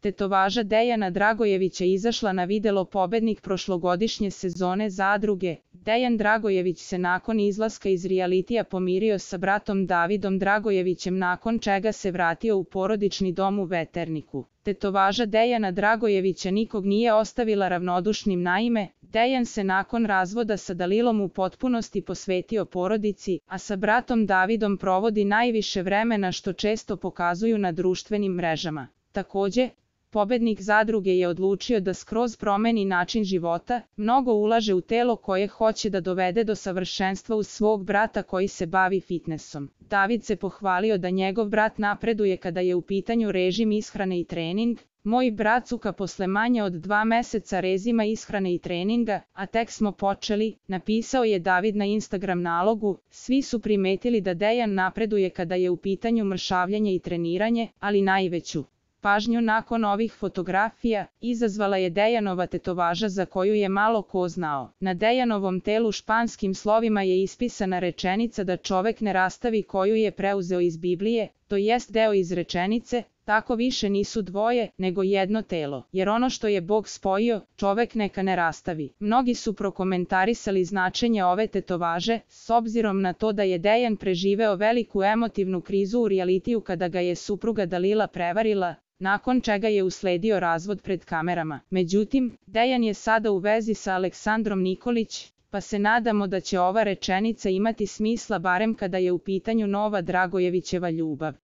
Tetovaža Dejana Dragojevića izašla na videlo pobednik prošlogodišnje sezone Zadruge. Dejan Dragojević se nakon izlaska iz realitija pomirio sa bratom Davidom Dragojevićem, nakon čega se vratio u porodični dom u Veterniku. Tetovaža Dejana Dragojevića nikog nije ostavila ravnodušnim. Naime, Dejan se nakon razvoda sa Dalilom u potpunosti posvetio porodici, a sa bratom Davidom provodi najviše vremena, što često pokazuju na društvenim mrežama. Takođe, pobednik Zadruge je odlučio da skroz promeni način života, mnogo ulaže u telo koje hoće da dovede do savršenstva uz svog brata koji se bavi fitnessom. David se pohvalio da njegov brat napreduje kada je u pitanju režim ishrane i trening. Moj brat cuka posle manje od 2 meseca režima ishrane i treninga, a tek smo počeli, napisao je David na Instagram nalogu. Svi su primetili da Dejan napreduje kada je u pitanju mršavljenje i treniranje, ali najveću pažnju nakon ovih fotografija izazvala je Dejanova tetovaža za koju je malo ko znao. Na Dejanovom telu španskim slovima je ispisana rečenica da čovek ne rastavi, koju je preuzeo iz Biblije, to jest deo iz rečenice: tako više nisu dvoje, nego jedno telo, jer ono što je Bog spojio, čovek neka ne rastavi. Mnogi su prokomentarisali značenje ove tetovaže, s obzirom na to da je Dejan preživeo veliku emotivnu krizu u realitiju kada ga je supruga Dalila prevarila, nakon čega je usledio razvod pred kamerama. Međutim, Dejan je sada u vezi sa Aleksandrom Nikolić, pa se nadamo da će ova rečenica imati smisla barem kada je u pitanju nova Dragojevićeva ljubav.